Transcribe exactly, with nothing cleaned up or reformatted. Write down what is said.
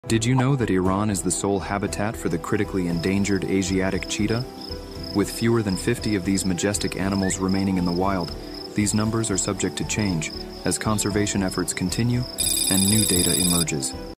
Did you know that Iran is the sole habitat for the critically endangered Asiatic cheetah? With fewer than fifty of these majestic animals remaining in the wild, these numbers are subject to change as conservation efforts continue and new data emerges.